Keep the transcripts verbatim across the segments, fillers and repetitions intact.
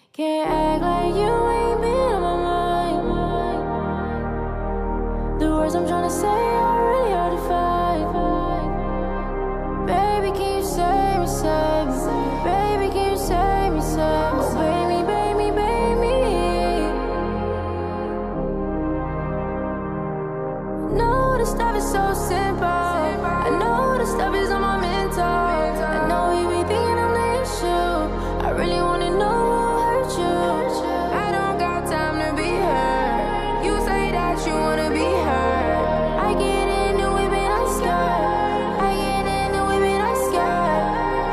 Can't act like you ain't been on my mind. The words I'm trying to say are really hard to find. Baby, can you save me, save me? Baby, can you save me, save me? Oh, baby, baby, baby. I know this stuff is so simple. I know this stuff is on my mental. I know you be thinking I'm the issue. I really wanna know who hurt you. I don't got time to be hurt. You say that you wanna be hurt. I get into it, but I scared. I get into it, but I scared.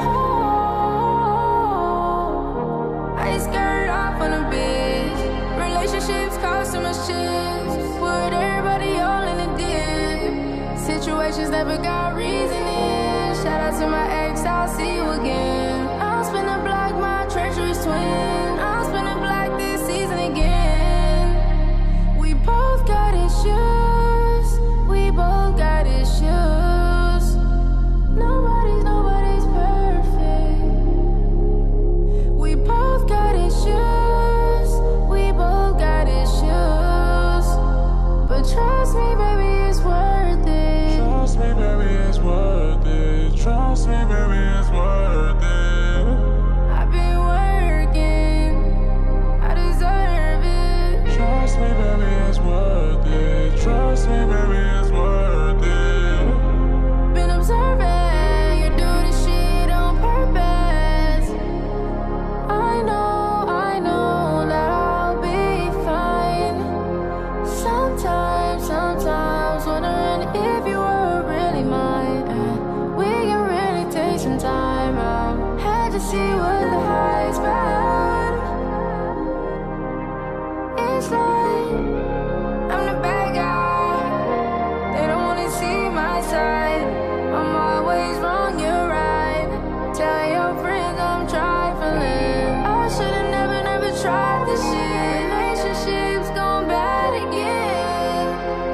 Oh, I just skirt off on a bitch. Relationships cost so much shit. Put everybody all in a dip. Situations never got reasoning. Shout out to my ex, I'll see you again. I'll spin the block, my treacherous twin. I'll spin the block this season again. We both got issues. We both got issues. Nobody's, nobody's perfect. We both got issues. We both got issues. But trust me, baby, it's worth it. Trust me, baby, it's worth it. Trust me, baby, it's worth it. I've been working, I deserve it. Trust me, baby, it's worth it. Trust me, baby, it's worth it. Been observing, you do this shit on purpose. I know, I know that I'll be fine. Sometimes, sometimes wondering if you were really mine. We can really take some time out. Had to see what the high's been. It's like I'm the bad guy. They don't wanna see my side. I'm always wrong, you're right. Tell your friends I'm trifling. I should've never, never tried this shit. Relationships gone bad again.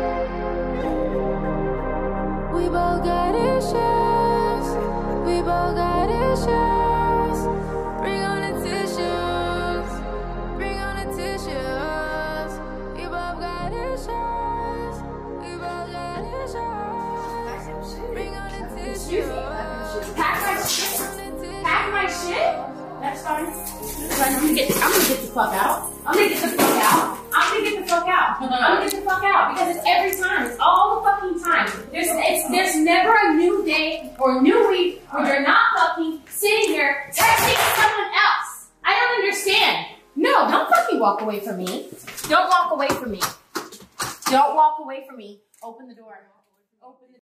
We both got issues. We both got issues. Bring on the tissues. Bring on the tissues. We both got issues. We both got issues. Bring on the tissues. Pack my shit. Pack my shit. That's fine. That's fine. I'm gonna get. I'm gonna get the fuck out. I'm gonna get the fuck out. I'm gonna get the fuck out. I'm gonna get the fuck out because it's every time. It's all the fucking time. There's it's there's never a new day or new week where you're not fucking sitting here texting someone else. I don't understand. No, don't fucking walk away from me. Don't walk away from me. Don't walk away from me. Open the door. Open the